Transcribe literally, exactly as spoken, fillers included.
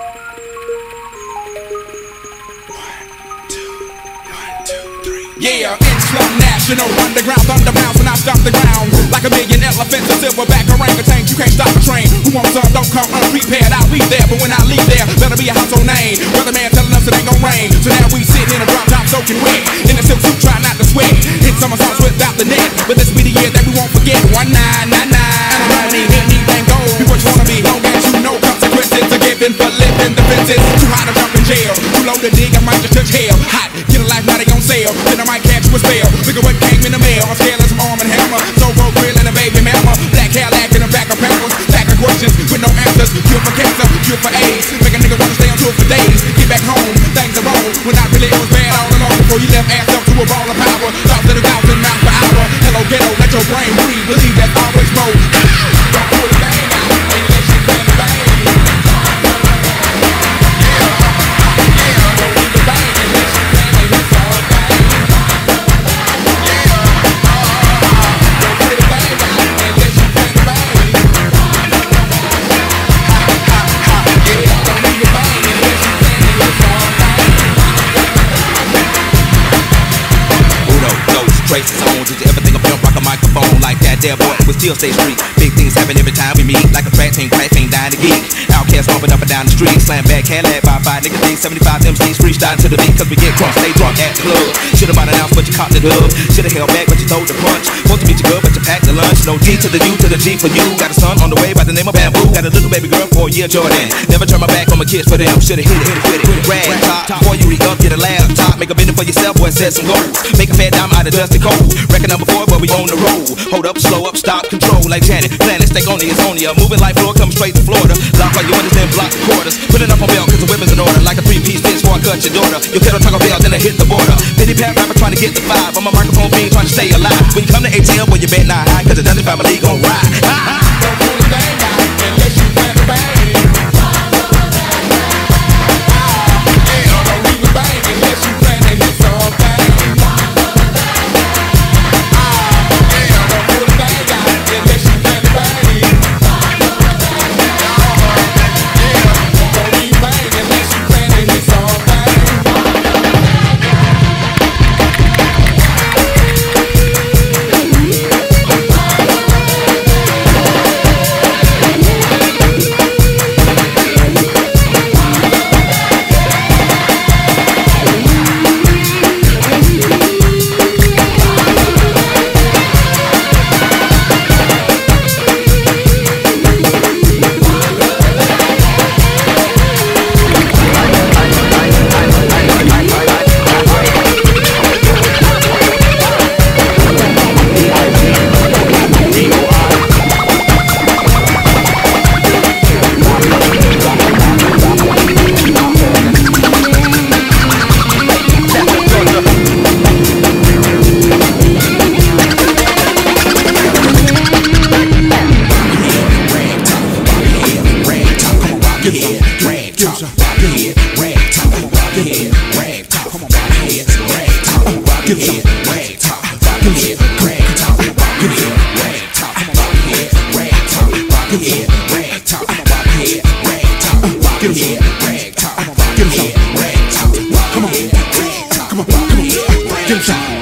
Yeah, Islam National Underground Thunder bounce when I stop the ground. Like a million elephants, a silverback orangutan. You can't stop a train. Who wants some? Don't come unprepared. I'll be there, but when I leave there, better be a household name. Weatherman telling us it ain't gon' rain. So now we sitting in a drop top soaking wet. In a silk suit, try not to sweat. Hit summer songs without the net. But this be the year that we won't forget. One nine nine nine. And I don't need anything gold. Be what you wanna be, long as you know consequences are given for living the fences. Too hot to jump in jail. Too low to dig, I might just touch hell. Hot, get a life, now they gon' sale. Then I might catch you a spell. Look at what came in the mail. I'm scaling some arm and hammer. Solo grill and a baby mama. Black Cadillac in the back of pampers. Back of questions with no answers. Cure for cancer, cure for AIDS. Make a nigga wanna stay on tour for days. Get back home, things are wrong. When I really it was bad all along before you left ass up to a ball of power. Thoughts at a thousand miles per hour. Hello ghetto, let your brain breathe. Believe that's always more. Don't pull the bang out unless you can bang. Traces on, did you ever think of pimp rock a microphone like that there boy? We still stay street. Big things happen every time we meet. Like a track team, class ain't dying to geek. Outcast bumping up and down the street. Slam back, Cadillac by five. Niggas think seventy-five M Cs freestyle to the beat. Cause we get crunk, stay drunk at the club. Should've bought an ounce, but you caught the dub. Should've held back, but you told the punch. Supposed to meet you good, but you packed the lunch. No D to the U to the G for you. Got a son on the way by the name of Bamboo. Got a little baby girl for a year, Jordan. Never turn my back on my kids for them. Should've hit it, hit it, hit it, hit it. Rag top, before you re-up, get a laptop. Make a minute for yourself, boy, set some goals. Make a fat dime out of dusty cold. Record number four, but we on the road. Hold up, slow up, stop, control like Janet. Planet, stay on the Estonia. Moving like floor, coming straight to Florida. Lock like you understand, block the quarters. Put it up on belt, cause the women's in order. Like a three-piece bitch before I cut your daughter. Your kettle Taco Bell, then I hit the border. Pity pat rapper trying to get the five. I'm a microphone fiend trying to stay alive. When you come to A T M, well, you bet not high, cause the Dungeon family gon' ride. Don't pull the bang out unless you plan to bang. Give some rag talk, rock your head, rag talk, rock your head, rag talk, come on, rock your head, rag talk, rock your head, rag talk, rock your head, rag talk, rock your head, rag talk, come on, rock your head, rag talk, rock your head, rag talk, come on, rock your head, rag talk, rock your head, rag talk, come on, rock your head, rag talk, come on, rag talk, come on, come on, give some.